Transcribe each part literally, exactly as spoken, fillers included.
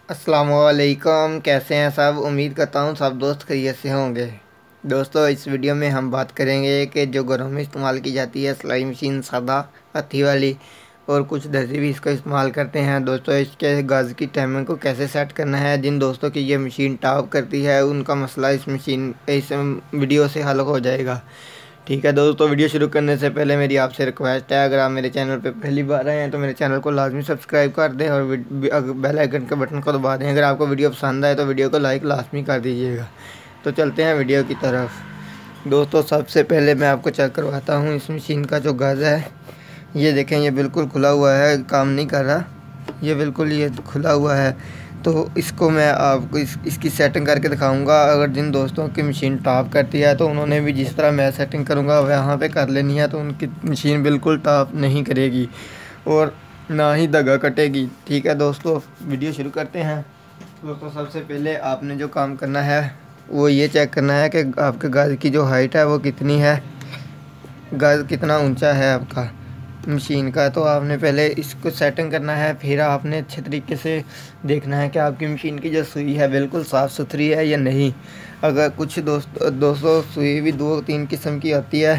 अस्सलामुअलैकुम। कैसे हैं सब? उम्मीद करता हूँ सब दोस्त खैरियत से होंगे। दोस्तों, इस वीडियो में हम बात करेंगे कि जो घरों में इस्तेमाल की जाती है सिलाई मशीन, सादा हथी वाली, और कुछ दर्जी भी इसका इस्तेमाल करते हैं। दोस्तों, इसके गाज की टाइमिंग को कैसे सेट करना है, जिन दोस्तों की ये मशीन टॉप करती है उनका मसला इस मशीन इस वीडियो से हल हो जाएगा। ठीक है दोस्तों, वीडियो शुरू करने से पहले मेरी आपसे रिक्वेस्ट है, अगर आप मेरे चैनल पर पहली बार आए हैं तो मेरे चैनल को लाजमी सब्सक्राइब कर दें और बेल आइकन के बटन को दबा दें। अगर आपको वीडियो पसंद आए तो वीडियो को लाइक लाजमी कर दीजिएगा। तो चलते हैं वीडियो की तरफ। दोस्तों, सबसे पहले मैं आपको चेक करवाता हूँ इस मशीन का जो गज़ है। ये देखें, ये बिल्कुल खुला हुआ है, काम नहीं कर रहा। ये बिल्कुल ये खुला हुआ है। तो इसको मैं आपको इस इसकी सेटिंग करके दिखाऊंगा। अगर जिन दोस्तों की मशीन टॉप करती है तो उन्होंने भी जिस तरह मैं सेटिंग करूंगा वहाँ पे कर लेनी है, तो उनकी मशीन बिल्कुल टॉप नहीं करेगी और ना ही दगा कटेगी। ठीक है दोस्तों, वीडियो शुरू करते हैं। दोस्तों, सबसे पहले आपने जो काम करना है वो ये चेक करना है कि आपके गज की जो हाइट है वो कितनी है, गज कितना ऊंचा है आपका मशीन का। तो आपने पहले इसको सेटिंग करना है, फिर आपने अच्छे तरीके से देखना है कि आपकी मशीन की जो सुई है बिल्कुल साफ़ सुथरी है या नहीं। अगर कुछ दोस्त दोस्तों सुई भी दो तीन किस्म की होती है,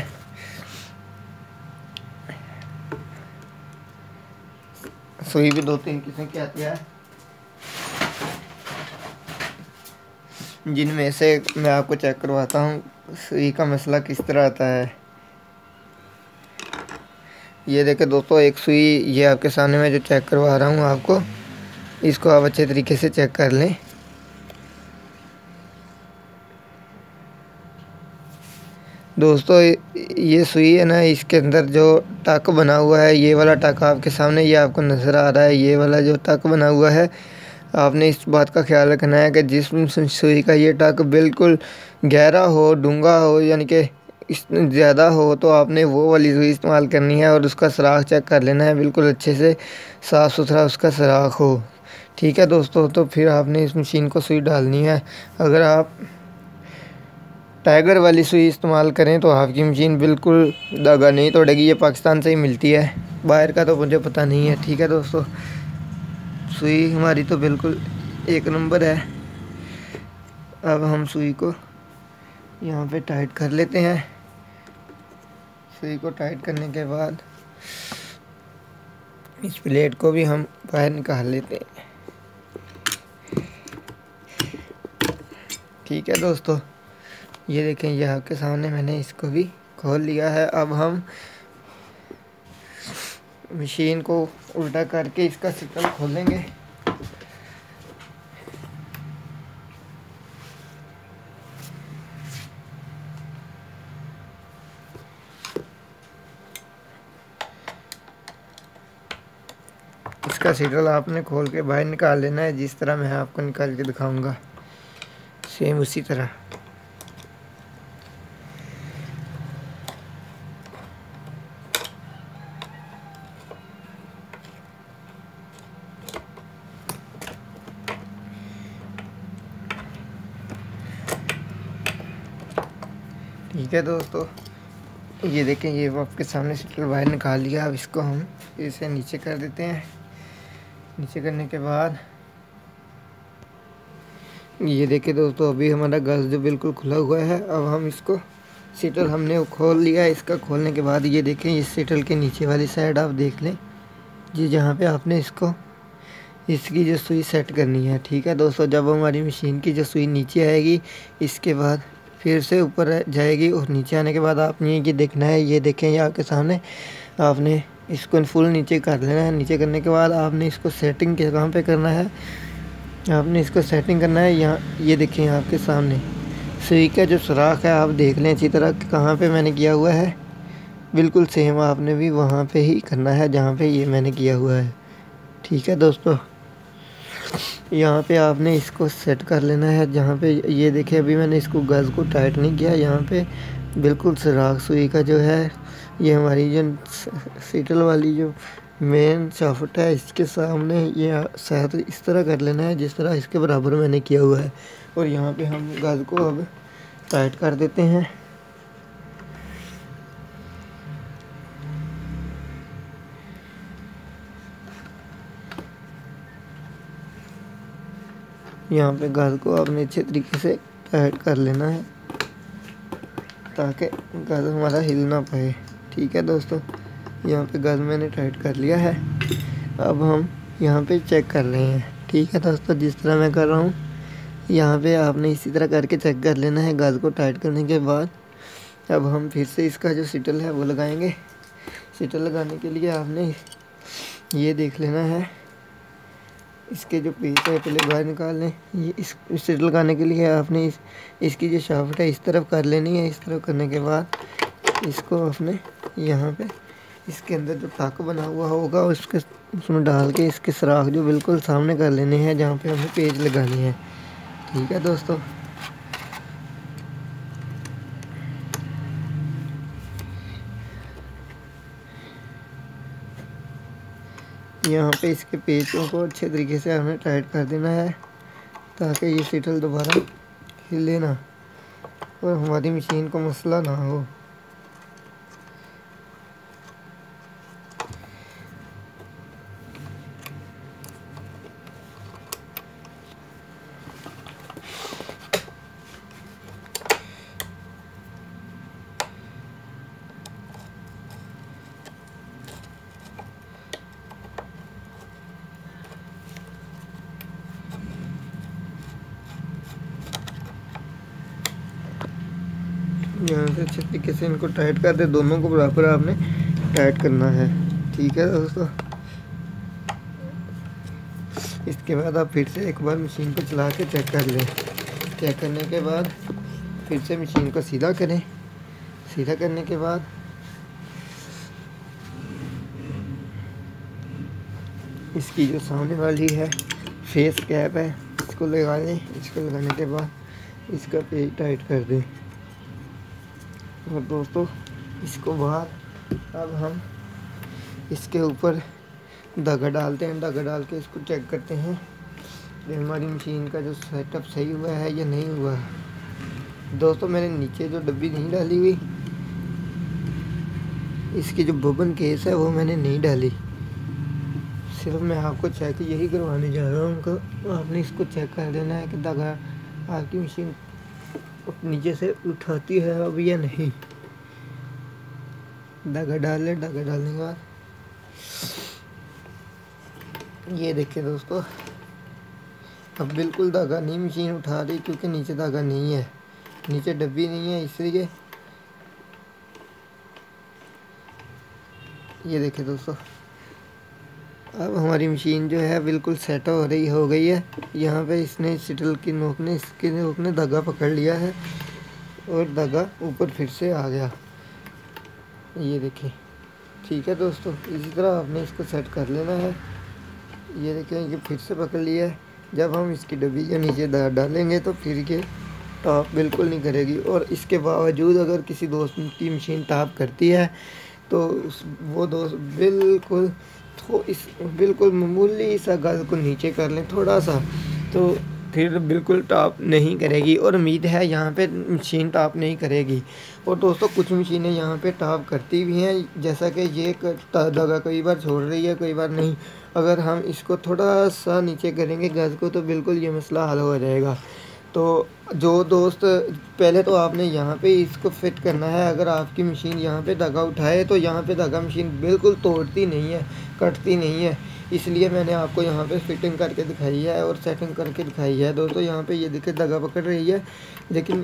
सुई भी दो तीन किस्म की आती है, जिनमें से मैं आपको चेक करवाता हूँ सुई का मसला किस तरह आता है। ये देखें दोस्तों, एक सुई ये आपके सामने मैं जो चेक करवा रहा हूँ आपको, इसको आप अच्छे तरीके से चेक कर लें। दोस्तों, ये सुई है ना, इसके अंदर जो टक बना हुआ है, ये वाला टक आपके सामने ये आपको नज़र आ रहा है। ये वाला जो टक बना हुआ है, आपने इस बात का ख्याल रखना है कि जिस सुई का ये टक बिल्कुल गहरा हो, डूंगा हो, यानी कि इस ज़्यादा हो, तो आपने वो वाली सुई इस्तेमाल करनी है और उसका सुराख चेक कर लेना है, बिल्कुल अच्छे से साफ़ सुथरा उसका सुराख हो। ठीक है दोस्तों, तो फिर आपने इस मशीन को सुई डालनी है। अगर आप टाइगर वाली सुई इस्तेमाल करें तो आपकी मशीन बिल्कुल धागा नहीं तोड़ेगी। ये पाकिस्तान से ही मिलती है, बाहर का तो मुझे पता नहीं है। ठीक है दोस्तों, सुई हमारी तो बिल्कुल एक नंबर है। अब हम सुई को यहाँ पे टाइट कर लेते हैं। सुई को टाइट करने के बाद इस प्लेट को भी हम बाहर निकाल लेते हैं। ठीक है दोस्तों, ये देखें, ये आपके सामने मैंने इसको भी खोल लिया है। अब हम मशीन को उल्टा करके इसका सिकल खोलेंगे। इसका सिकल आपने खोल के बाहर निकाल लेना है, जिस तरह मैं आपको निकाल के दिखाऊंगा, सेम उसी तरह। ठीक है दोस्तों, ये देखें, ये आपके सामने सिकल बाहर निकाल लिया। अब इसको हम इसे नीचे कर देते हैं। नीचे करने के बाद ये देखें दोस्तों, अभी हमारा गैस जो बिल्कुल खुला हुआ है। अब हम इसको सीटल हमने खोल लिया। इसका खोलने के बाद ये देखें, इस सीटल के नीचे वाली साइड आप देख लें, जी जहाँ पे आपने इसको इसकी जो सुई सेट करनी है। ठीक है दोस्तों, जब हमारी मशीन की जो सुई नीचे आएगी, इसके बाद फिर से ऊपर जाएगी और नीचे आने के बाद आपने ये देखना है। ये देखें, ये आपके सामने, आपने इसको फुल नीचे कर लेना है। नीचे करने के बाद आपने इसको सेटिंग के कहाँ पे करना है, आपने इसको सेटिंग करना है यहाँ। ये देखें, आपके सामने सुई का जो सुराख है आप देख लें अच्छी तरह कहाँ पे मैंने किया हुआ है। बिल्कुल सेम आपने भी वहाँ पे ही करना है जहाँ पे ये मैंने किया हुआ है। ठीक है दोस्तों, यहाँ पे आपने इसको सेट कर लेना है। जहाँ पे ये देखें, अभी मैंने इसको गज़ को टाइट नहीं किया। यहाँ पे बिल्कुल सुराख सुई का जो है, ये हमारी जो सीटल वाली जो मेन शाफ्ट है, इसके सामने ये सेट इस तरह कर लेना है जिस तरह इसके बराबर मैंने किया हुआ है। और यहाँ पे हम गज़ को अब टाइट कर देते हैं। यहाँ पे गज को आपने अच्छे तरीके से टाइट कर लेना है ताकि गज हमारा हिल ना पाए। ठीक है दोस्तों, यहाँ पे गज मैंने टाइट कर लिया है। अब हम यहाँ पे चेक कर रहे हैं। ठीक है दोस्तों, जिस तरह मैं कर रहा हूँ यहाँ पे आपने इसी तरह करके चेक कर लेना है गज को टाइट करने के बाद। अब हम फिर से इसका जो सिटल है वो लगाएंगे। सिटल लगाने के लिए आपने ये देख लेना है, इसके जो पीस है पहले बाहर निकाल लें। ये इस सिटल लगाने के लिए आपने इस इसकी जो शाफ्ट है इस तरफ कर लेनी है। इस तरफ करने के बाद इसको आपने यहाँ पे इसके अंदर जो टाक बना हुआ होगा उसके उसमें डाल के इसके सुराख जो बिल्कुल सामने कर लेने हैं जहाँ पे हमें पेज लगानी है। ठीक है दोस्तों, यहाँ पे इसके पेचों को अच्छे तरीके से हमें टाइट कर देना है ताकि ये सिटल दोबारा हिले ना और हमारी मशीन को मसला ना हो। यहाँ से अच्छे तरीके से इनको टाइट कर दे, दोनों को बराबर आपने टाइट करना है। ठीक है दोस्तों, इसके बाद आप फिर से एक बार मशीन को चला के चेक कर लें। चेक करने के बाद फिर से मशीन को सीधा करें। सीधा करने के बाद इसकी जो सामने वाली है फेस कैप है इसको लगा लें। इसको लगाने के बाद इसका पेज टाइट कर दें। और दोस्तों इसको बाहर अब हम इसके ऊपर धागा डालते हैं। धागा डाल के इसको चेक करते हैं कि हमारी मशीन का जो सेटअप सही हुआ है या नहीं हुआ है। दोस्तों मैंने नीचे जो डब्बी नहीं डाली हुई, इसकी जो बबन केस है वो मैंने नहीं डाली। सिर्फ मैं आपको चेक यही करवाने जा रहा हूँ कि आपने इसको चेक कर देना है कि धागा आपकी मशीन नीचे से उठाती है अब या नहीं। धागा डाल लें। धागा डालने के बाद ये देखिए दोस्तों, अब बिल्कुल धागा नहीं मशीन उठा रही क्योंकि नीचे धागा नहीं है, नीचे डब्बी नहीं है, इसलिए ये देखिए दोस्तों अब हमारी मशीन जो है बिल्कुल सेट हो रही हो गई है। यहाँ पे इसने सिटल की नोक ने इसके नोक ने धागा पकड़ लिया है और धागा ऊपर फिर से आ गया। ये देखिए। ठीक है दोस्तों, इसी तरह आपने इसको सेट कर लेना है। ये देखें ये फिर से पकड़ लिया है। जब हम इसकी डब्बी के नीचे डालेंगे तो फिर ये टॉप बिल्कुल नहीं करेगी। और इसके बावजूद अगर किसी दोस्त की मशीन टॉप करती है तो उस वो दोस्त बिल्कुल तो इस बिल्कुल मामूली सा गज को नीचे कर लें थोड़ा सा, तो फिर बिल्कुल टॉप नहीं करेगी। और उम्मीद है यहाँ पे मशीन टॉप नहीं करेगी। और दोस्तों कुछ मशीनें यहाँ पे टॉप करती भी हैं, जैसा कि ये धागा कई बार छोड़ रही है कई बार नहीं। अगर हम इसको थोड़ा सा नीचे करेंगे गज को तो बिल्कुल ये मसला हल हो जाएगा। तो जो दोस्त पहले तो आपने यहाँ पे इसको फिट करना है। अगर आपकी मशीन यहाँ पे धागा उठाए तो यहाँ पे धागा मशीन बिल्कुल तोड़ती नहीं है, कटती नहीं है। इसलिए मैंने आपको यहाँ पे फिटिंग करके दिखाई है और सेटिंग करके दिखाई है। दोस्तों यहाँ पे ये देखिए धागा पकड़ रही है, लेकिन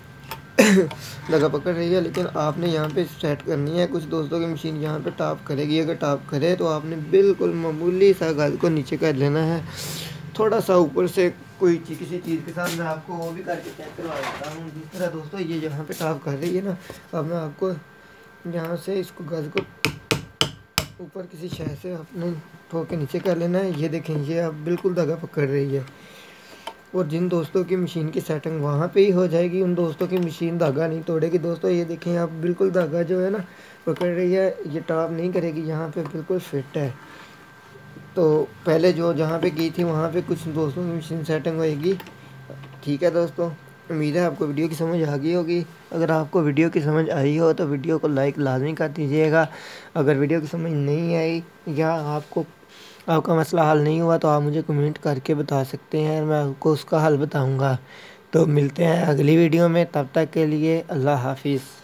धागा पकड़ रही है लेकिन आपने यहाँ पे सेट करनी है। कुछ दोस्तों की मशीन यहाँ पे टॉप करेगी, अगर टॉप करे तो आपने बिल्कुल मामूली सा गज को नीचे कर लेना है। थोड़ा सा ऊपर से कोई चीज़ किसी चीज़ के साथ मैं आपको वो भी करके चेक करवा देता हूँ। जिस तरह दोस्तों ये यहाँ पे टॉप कर रही है ना, अब मैं आपको यहाँ से इसको गज को ऊपर किसी शय से अपने ठोक के नीचे कर लेना है। ये देखें ये अब बिल्कुल धागा पकड़ रही है। और जिन दोस्तों की मशीन की सेटिंग वहाँ पे ही हो जाएगी उन दोस्तों की मशीन धागा नहीं तोड़ेगी। दोस्तों ये देखें आप बिल्कुल धागा जो है ना पकड़ रही है, ये टॉप नहीं करेगी, यहाँ पे बिल्कुल फिट है। तो पहले जो जहाँ पे की थी वहाँ पे कुछ दोस्तों की मशीन सेटिंग होएगी। ठीक है दोस्तों, उम्मीद है आपको वीडियो की समझ आ गई होगी। अगर आपको वीडियो की समझ आई हो तो वीडियो को लाइक लाजमी कर दीजिएगा। अगर वीडियो की समझ नहीं आई या आपको आपका मसला हल नहीं हुआ तो आप मुझे कमेंट करके बता सकते हैं, मैं आपको उसका हल बताऊंगा। तो मिलते हैं अगली वीडियो में, तब तक के लिए अल्लाह हाफिज़।